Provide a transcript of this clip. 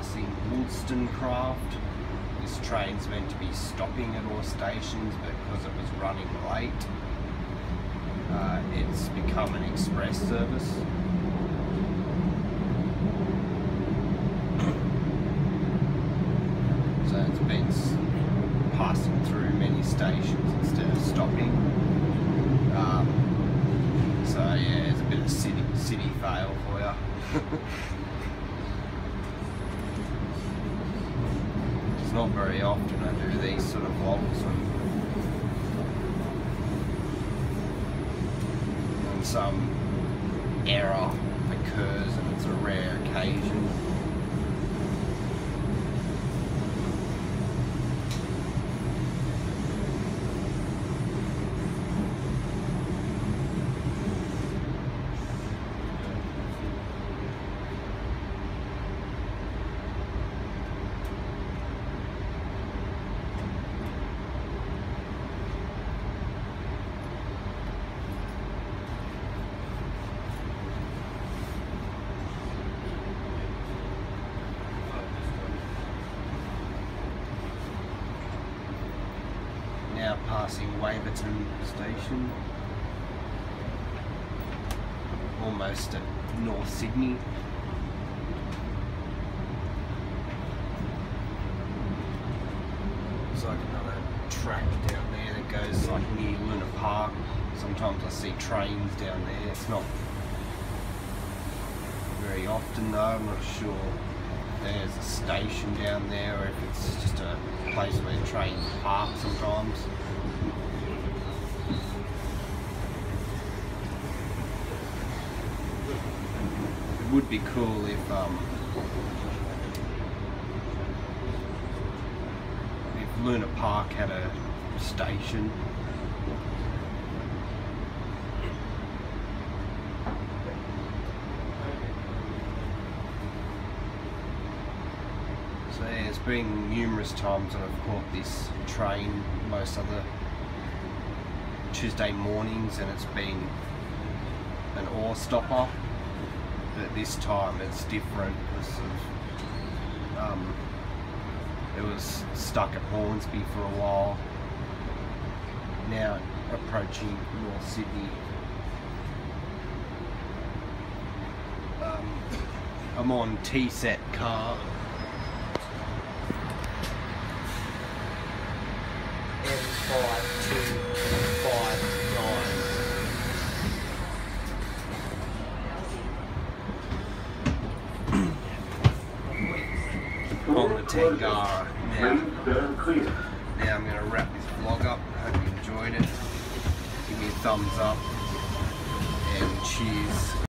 passing Wollstonecraft. This train's meant to be stopping at all stations, but because it was running late, it's become an express service. So it's been passing through many stations instead of stopping. So yeah, it's a bit of CityFail for you. It's not very often I do these sort of vlogs when some error occurs, and it's a rare occasion. Now passing Waverton Station, almost at North Sydney. There's like another track down there that goes like near Luna Park. Sometimes I see trains down there. It's not very often though. I'm not sure there's a station down there or if it's just a place where trains park sometimes. It would be cool if Luna Park had a station. So yeah, it's been numerous times that I've caught this train most other Tuesday mornings, and it's been an ore stopper, but this time it's different because of it was stuck at Hornsby for a while. Now approaching North Sydney. I'm on T-set car. On the Tangara. Now I'm going to wrap this vlog up. Hope you enjoyed it. Give me a thumbs up and cheers.